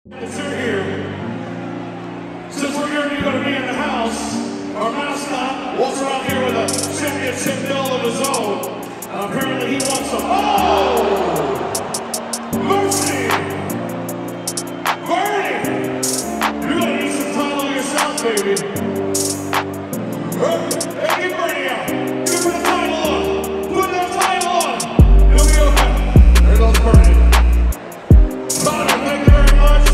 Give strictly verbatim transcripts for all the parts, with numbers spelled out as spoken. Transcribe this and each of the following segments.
Since we're here, you're going to be in the house. Our mascot walks around here with a championship belt of his own. And apparently he wants some. Oh! Mercy! Bernie! You're going to need some title yourself, baby. Hey, get Bernie out. Give him the title on. Put that title on. He'll be okay. There goes Bernie. Connor, thank you very much.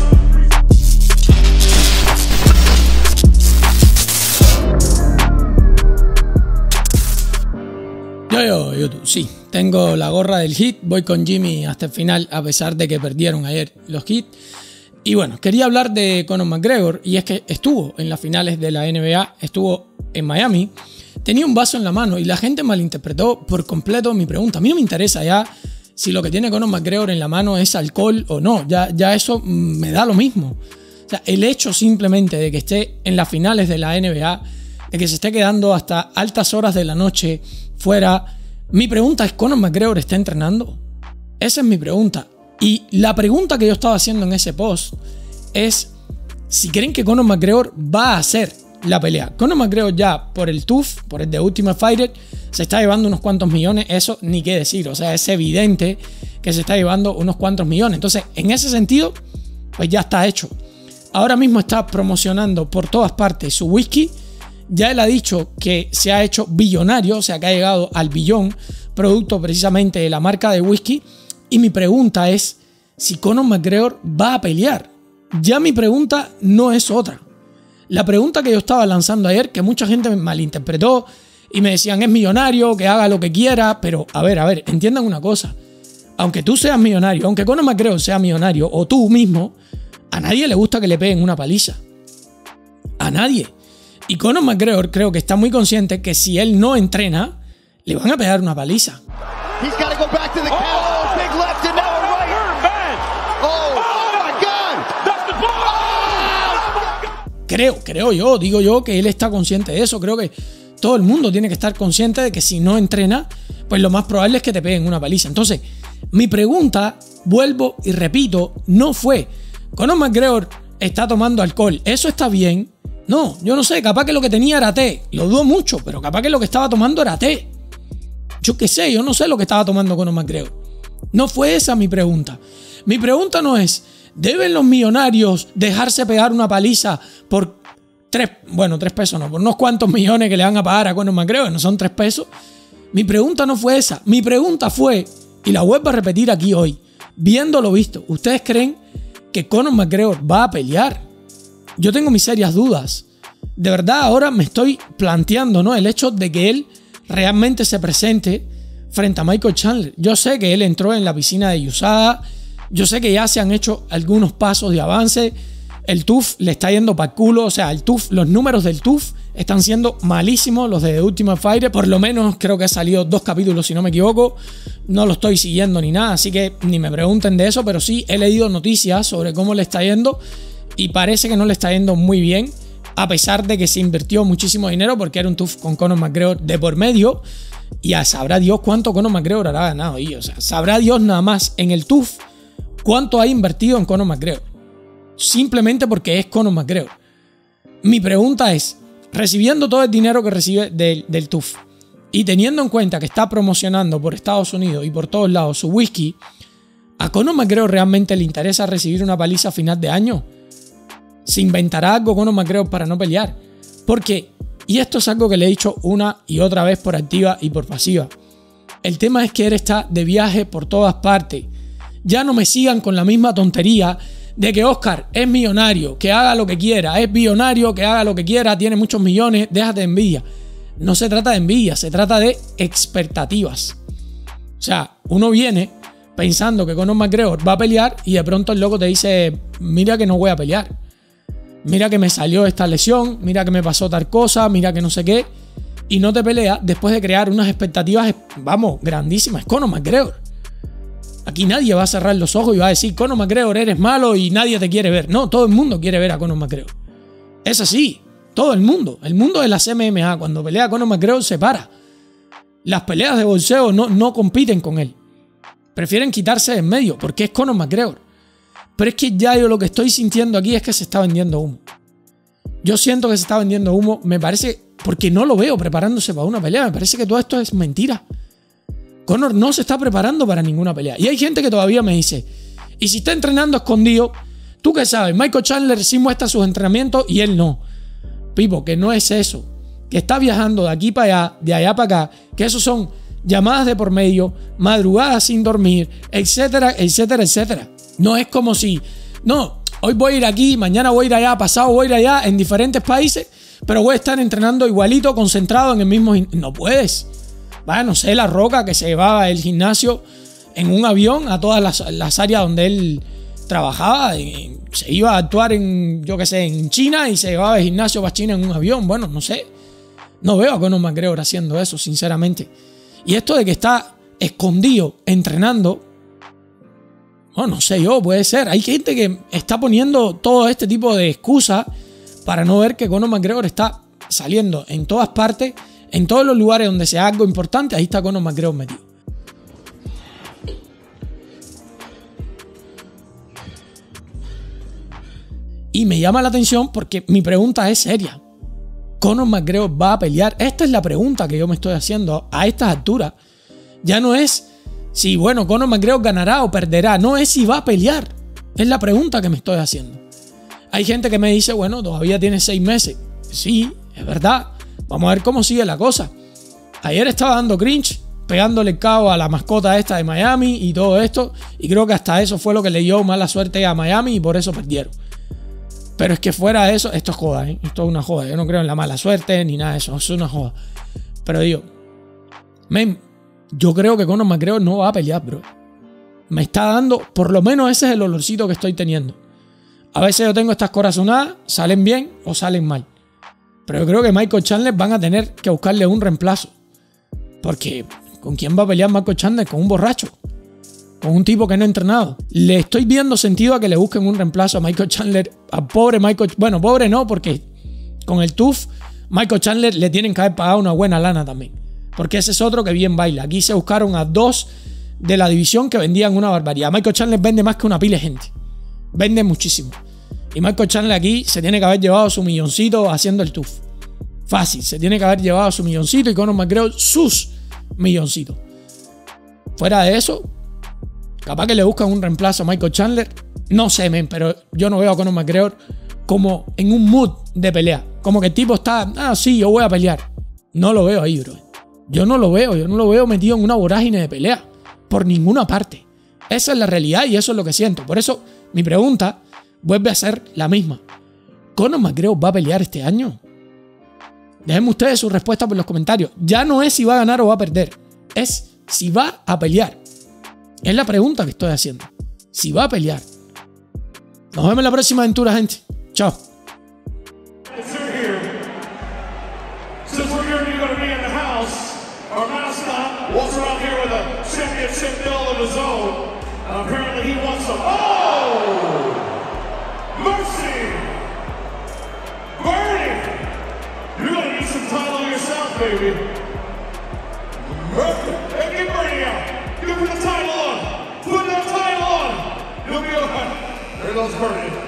Yo, yo, YouTube, sí, tengo la gorra del Heat, voy con Jimmy hasta el final a pesar de que perdieron ayer los Heat. Y bueno, quería hablar de Conor McGregor y es que estuvo en las finales de la N B A, estuvo en Miami, tenía un vaso en la mano y la gente malinterpretó por completo mi pregunta. A mí no me interesa ya si lo que tiene Conor McGregor en la mano es alcohol o no, ya, ya eso me da lo mismo. O sea, el hecho simplemente de que esté en las finales de la N B A, de que se esté quedando hasta altas horas de la noche fuera. Mi pregunta es, ¿Conor McGregor está entrenando? Esa es mi pregunta. Y la pregunta que yo estaba haciendo en ese post es si creen que Conor McGregor va a hacer la pelea. Conor McGregor ya por el T U F, por el The Ultimate Fighter, se está llevando unos cuantos millones. Eso ni qué decir. O sea, es evidente que se está llevando unos cuantos millones. Entonces, en ese sentido, pues ya está hecho. Ahora mismo está promocionando por todas partes su whisky. Ya él ha dicho que se ha hecho billonario, o sea que ha llegado al billón, producto precisamente de la marca de whisky. Y mi pregunta es si Conor McGregor va a pelear. Ya mi pregunta no es otra. La pregunta que yo estaba lanzando ayer, que mucha gente me malinterpretó y me decían es millonario, que haga lo que quiera, pero a ver, a ver, entiendan una cosa. Aunque tú seas millonario, aunque Conor McGregor sea millonario, o tú mismo, a nadie le gusta que le peguen una paliza. A nadie. Y Conor McGregor creo que está muy consciente que si él no entrena, le van a pegar una paliza. Creo, creo yo, digo yo que él está consciente de eso. Creo que todo el mundo tiene que estar consciente de que si no entrena, pues lo más probable es que te peguen una paliza. Entonces, mi pregunta, vuelvo y repito, no fue Conor McGregor está tomando alcohol, ¿eso está bien? No, yo no sé, capaz que lo que tenía era té. Lo dudo mucho, pero capaz que lo que estaba tomando era té. Yo qué sé, yo no sé lo que estaba tomando Conor McGregor. No fue esa mi pregunta. Mi pregunta no es, ¿deben los millonarios dejarse pegar una paliza por tres, bueno, tres pesos no, por unos cuantos millones que le van a pagar a Conor McGregor? No son tres pesos. Mi pregunta no fue esa. Mi pregunta fue, y la vuelvo a repetir aquí hoy, viendo lo visto, ¿ustedes creen que Conor McGregor va a pelear? Yo tengo mis serias dudas. De verdad, ahora me estoy planteando, ¿no?, el hecho de que él realmente se presente frente a Michael Chandler. Yo sé que él entró en la piscina de U S A D A. Yo sé que ya se han hecho algunos pasos de avance. El T U F le está yendo para el culo. O sea, el T U F, los números del T U F están siendo malísimos, los de The Ultimate Fighter. Por lo menos creo que ha salido dos capítulos, si no me equivoco. No lo estoy siguiendo ni nada, así que ni me pregunten de eso. Pero sí he leído noticias sobre cómo le está yendo. Y parece que no le está yendo muy bien, a pesar de que se invirtió muchísimo dinero porque era un T U F con Conor McGregor de por medio. Y ya sabrá Dios cuánto Conor McGregor habrá ganado. Y, o sea, sabrá Dios nada más en el T U F cuánto ha invertido en Conor McGregor. Simplemente porque es Conor McGregor. Mi pregunta es, recibiendo todo el dinero que recibe del, del T U F y teniendo en cuenta que está promocionando por Estados Unidos y por todos lados su whisky, ¿a Conor McGregor realmente le interesa recibir una paliza a final de año? ¿Se inventará algo Conor McGregor para no pelear? Porque, y esto es algo que le he dicho una y otra vez por activa y por pasiva, el tema es que él está de viaje por todas partes. Ya no me sigan con la misma tontería de que Oscar es millonario, que haga lo que quiera, es billonario, que haga lo que quiera, tiene muchos millones, déjate de envidia. No se trata de envidia, se trata de expectativas. O sea, uno viene pensando que Conor McGregor va a pelear y de pronto el loco te dice, mira que no voy a pelear. Mira que me salió esta lesión, mira que me pasó tal cosa, mira que no sé qué. Y no te pelea después de crear unas expectativas, vamos, grandísimas. Conor McGregor. Aquí nadie va a cerrar los ojos y va a decir, Conor McGregor, eres malo y nadie te quiere ver. No, todo el mundo quiere ver a Conor McGregor. Es así, todo el mundo. El mundo de las M M A, cuando pelea Conor McGregor, se para. Las peleas de boxeo no, no compiten con él. Prefieren quitarse de en medio porque es Conor McGregor. Pero es que ya yo lo que estoy sintiendo aquí es que se está vendiendo humo. Yo siento que se está vendiendo humo, me parece, porque no lo veo preparándose para una pelea. Me parece que todo esto es mentira. Conor no se está preparando para ninguna pelea. Y hay gente que todavía me dice, y si está entrenando escondido, ¿tú qué sabes? Michael Chandler sí muestra sus entrenamientos y él no. Pipo, que no es eso. Que está viajando de aquí para allá, de allá para acá, que eso son llamadas de por medio, madrugadas sin dormir, etcétera, etcétera, etcétera. No es como si, no, hoy voy a ir aquí, mañana voy a ir allá, pasado voy a ir allá, en diferentes países, pero voy a estar entrenando igualito, concentrado en el mismo gimnasio. No puedes. Vaya, no sé, La Roca, que se llevaba el gimnasio en un avión a todas las, las áreas donde él trabajaba. Se iba a actuar en, yo qué sé, en China y se llevaba el gimnasio para China en un avión. Bueno, no sé. No veo a Conor McGregor haciendo eso, sinceramente. Y esto de que está escondido entrenando, no, no sé yo, puede ser. Hay gente que está poniendo todo este tipo de excusas para no ver que Conor McGregor está saliendo en todas partes, en todos los lugares donde sea algo importante. Ahí está Conor McGregor metido. Y me llama la atención porque mi pregunta es seria. ¿Conor McGregor va a pelear? Esta es la pregunta que yo me estoy haciendo a estas alturas. Ya no es si, bueno, Conor McGregor ganará o perderá. No es si va a pelear. Es la pregunta que me estoy haciendo. Hay gente que me dice, bueno, todavía tiene seis meses. Sí, es verdad. Vamos a ver cómo sigue la cosa. Ayer estaba dando cringe, pegándole el cabo a la mascota esta de Miami y todo esto. Y creo que hasta eso fue lo que le dio mala suerte a Miami y por eso perdieron. Pero es que fuera de eso, esto es joda, ¿eh? Esto es una joda. Yo no creo en la mala suerte ni nada de eso. Es una joda. Pero digo, men, yo creo que Conor McGregor no va a pelear, bro. Me está dando, por lo menos ese es el olorcito que estoy teniendo. A veces yo tengo estas corazonadas, salen bien o salen mal. Pero yo creo que Michael Chandler van a tener que buscarle un reemplazo. Porque ¿con quién va a pelear Michael Chandler? Con un borracho. Con un tipo que no ha entrenado. Le estoy viendo sentido a que le busquen un reemplazo a Michael Chandler. A pobre Michael... Bueno, pobre no, porque con el T U F, Michael Chandler le tienen que haber pagado una buena lana también. Porque ese es otro que bien baila. Aquí se buscaron a dos de la división que vendían una barbaridad. Michael Chandler vende más que una pila de gente. Vende muchísimo. Y Michael Chandler aquí se tiene que haber llevado su milloncito haciendo el T U F. Fácil. Se tiene que haber llevado su milloncito y Conor McGregor sus milloncitos. Fuera de eso... Capaz que le buscan un reemplazo a Michael Chandler. No sé, men, pero yo no veo a Conor McGregor como en un mood de pelea. Como que el tipo está, ah, sí, yo voy a pelear. No lo veo ahí, bro. Yo no lo veo, yo no lo veo metido en una vorágine de pelea. Por ninguna parte. Esa es la realidad y eso es lo que siento. Por eso, mi pregunta vuelve a ser la misma. ¿Conor McGregor va a pelear este año? Déjenme ustedes su respuesta por los comentarios. Ya no es si va a ganar o va a perder. Es si va a pelear. Es la pregunta que estoy haciendo. Si va a pelear. Nos vemos en la próxima aventura, gente. Chao. There goes Bernie.